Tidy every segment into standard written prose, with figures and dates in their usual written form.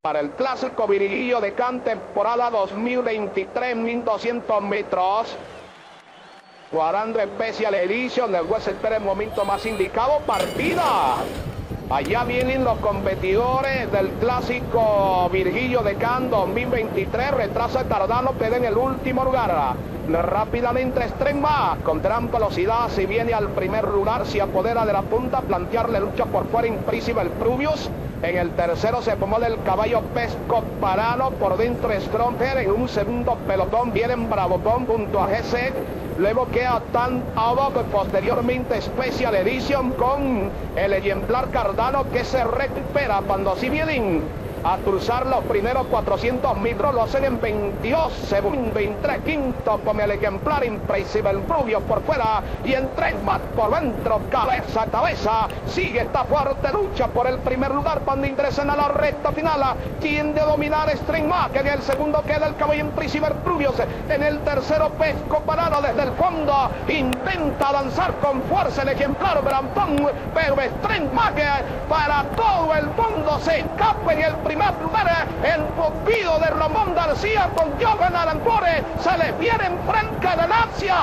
Para el clásico Virgilio de Can, temporada 2023, 1200 metros. Guarando Special Edition, el juez espera el momento más indicado. Partida. Allá vienen los competidores del clásico Virgilio de Can 2023. Retraso de Tardano, queda en el último lugar. Rápidamente Strengma, con gran velocidad, si viene al primer lugar, se apodera de la punta, plantearle lucha por fuera Imprisible el Pruvius. En el tercero se acomoda el caballo Pesco Parano, por dentro Stromper. En un segundo pelotón vienen Bravocón junto a GC. Luego queda Tan Abajo, posteriormente Special Edition con el ejemplar Cardano, que se recupera cuando si vienen a cruzar los primeros 400 metros, lo hacen en 22 segundos, 23 quintos, con el ejemplar Imprisible Rubio por fuera y en 3 más por dentro, cabeza a cabeza. Sigue esta fuerte lucha por el primer lugar cuando ingresan a la recta final. Tiende a dominar Strengma, que en el segundo queda el caballo Imprisible Rubio. En el tercero Pesco Parado desde el fondo, intenta lanzar con fuerza el ejemplar Brampón, pero Strengma, que para todo el mundo se escapa en el primer lugar. El pupilo de Ramón García con Johan Arancore se les viene en franca ganancia.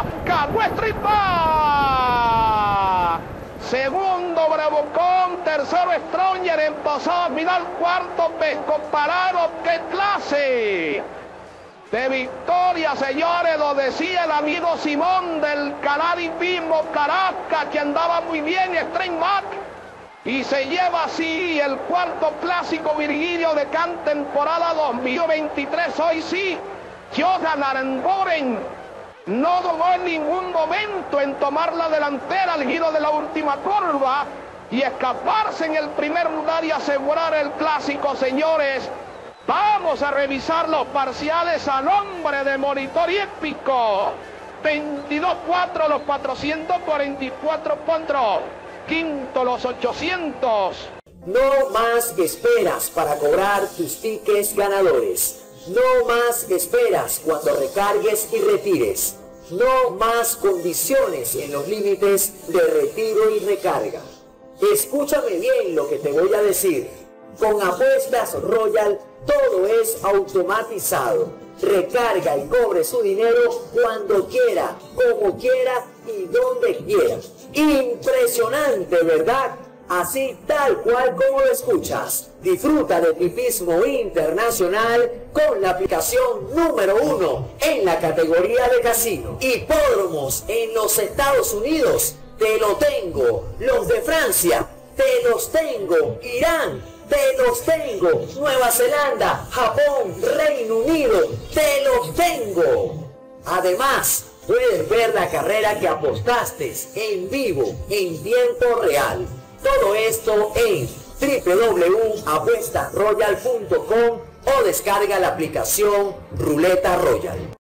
Caguestripa. Segundo Bravocón, tercero Stronger en pasada final, cuarto Pesco Parado. ¡Qué clase de victoria, señores! Lo decía el amigo Simón del canal Mismo Caracas, que andaba muy bien Strengma. Y se lleva así el cuarto clásico Virgilio de Can, temporada 2023. Hoy sí, Johan Arangoren no dudó en ningún momento en tomar la delantera al giro de la última curva y escaparse en el primer lugar y asegurar el clásico, señores. Vamos a revisar los parciales a nombre de Monitor Épico. 22-4 los 444 puntos. Quinto los 800. No más esperas para cobrar tus tickets ganadores. No más esperas cuando recargues y retires. No más condiciones en los límites de retiro y recarga. Escúchame bien lo que te voy a decir. Con Apuestas Royal todo es automatizado. Recarga y cobre su dinero cuando quiera, como quiera y donde quiera. Impresionante, ¿verdad? Así tal cual como lo escuchas. Disfruta de tipismo internacional con la aplicación número 1 en la categoría de casino. Hipódromos en los Estados Unidos, te lo tengo. Los de Francia, te los tengo. Irán, te los tengo. Nueva Zelanda, Japón, Reino Unido, te los tengo. Además, puedes ver la carrera que apostaste en vivo, en tiempo real. Todo esto en www.apuestasroyal.com o descarga la aplicación Ruleta Royal.